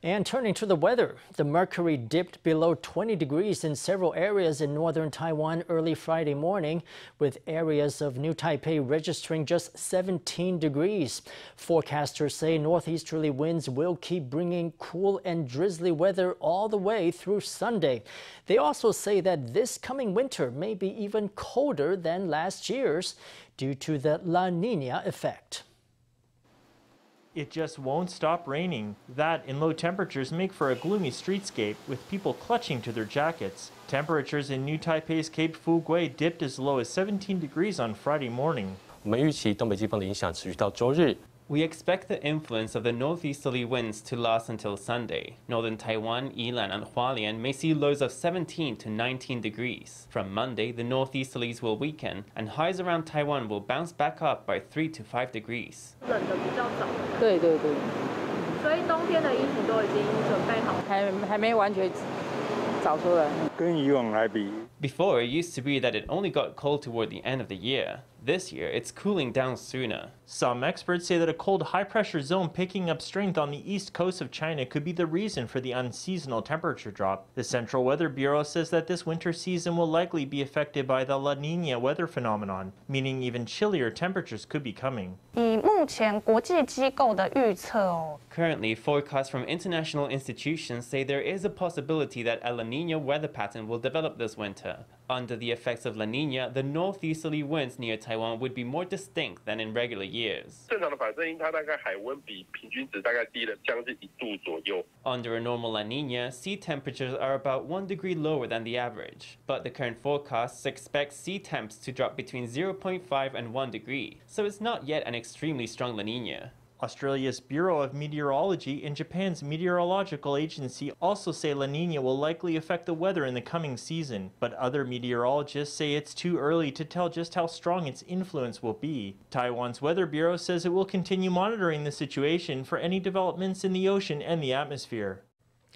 And turning to the weather, the mercury dipped below 20 degrees in several areas in northern Taiwan early Friday morning, with areas of New Taipei registering just 17 degrees. Forecasters say northeasterly winds will keep bringing cool and drizzly weather all the way through Sunday. They also say that this coming winter may be even colder than last year's due to the La Nina effect. It just won't stop raining. That and low temperatures make for a gloomy streetscape with people clutching to their jackets. Temperatures in New Taipei's Cape Fugui dipped as low as 17 degrees on Friday morning. We expect the influence of the northeasterly winds to last until Sunday. Northern Taiwan, Yilan and Hualien may see lows of 17 to 19 degrees. From Monday, the northeasterlies will weaken and highs around Taiwan will bounce back up by 3 to 5 degrees. Before, it used to be that it only got cold toward the end of the year. This year, it's cooling down sooner. Some experts say that a cold high-pressure zone picking up strength on the east coast of China could be the reason for the unseasonal temperature drop. The Central Weather Bureau says that this winter season will likely be affected by the La Nina weather phenomenon, meaning even chillier temperatures could be coming. Currently, forecasts from international institutions say there is a possibility that a La Nina weather pattern will develop this winter. Under the effects of La Nina, the northeasterly winds near Taiwan would be more distinct than in regular years. Under a normal La Nina, sea temperatures are about 1 degree lower than the average. But the current forecasts expect sea temps to drop between 0.5 and 1 degree, so it's not yet an extremely strong La Nina. Australia's Bureau of Meteorology and Japan's meteorological agency also say La Nina will likely affect the weather in the coming season, but other meteorologists say it's too early to tell just how strong its influence will be. Taiwan's Weather Bureau says it will continue monitoring the situation for any developments in the ocean and the atmosphere.